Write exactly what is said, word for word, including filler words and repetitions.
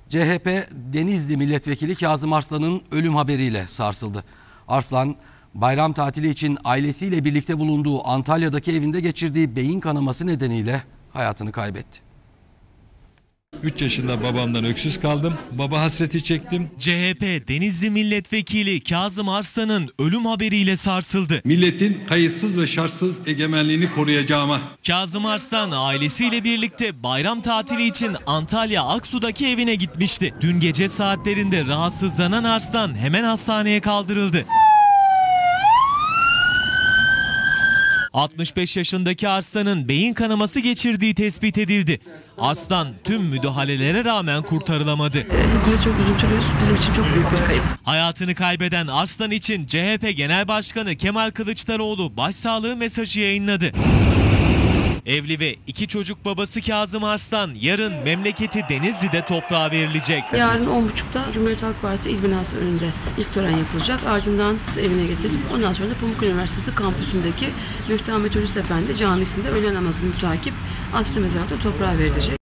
C H P Denizli Milletvekili Kazım Arslan'ın ölüm haberiyle sarsıldı. Arslan, bayram tatili için ailesiyle birlikte bulunduğu Antalya'daki evinde geçirdiği beyin kanaması nedeniyle hayatını kaybetti. üç yaşında babamdan öksüz kaldım. Baba hasreti çektim. C H P Denizli Milletvekili Kazım Arslan'ın ölüm haberiyle sarsıldı. Milletin kayıtsız ve şartsız egemenliğini koruyacağıma. Kazım Arslan ailesiyle birlikte bayram tatili için Antalya Aksu'daki evine gitmişti. Dün gece saatlerinde rahatsızlanan Arslan hemen hastaneye kaldırıldı. altmış beş yaşındaki Arslan'ın beyin kanaması geçirdiği tespit edildi. Arslan tüm müdahalelere rağmen kurtarılamadı. Hepimiz çok üzüntülüyüz. Bizim için çok büyük bir kayıp. Hayatını kaybeden Arslan için C H P Genel Başkanı Kemal Kılıçdaroğlu başsağlığı mesajı yayınladı. Evli ve iki çocuk babası Kazım Arslan yarın memleketi Denizli'de toprağa verilecek. Yarın on buçukta Cumhuriyet Halk Partisi İl Binası önünde ilk tören yapılacak. Ardından evine getirip ondan sonra da Pamuk Üniversitesi kampüsündeki Müftü Ahmet Hulusi Efendi Camisi'nde öğle namazını mütakip Asli Mezarı'da toprağa verilecek.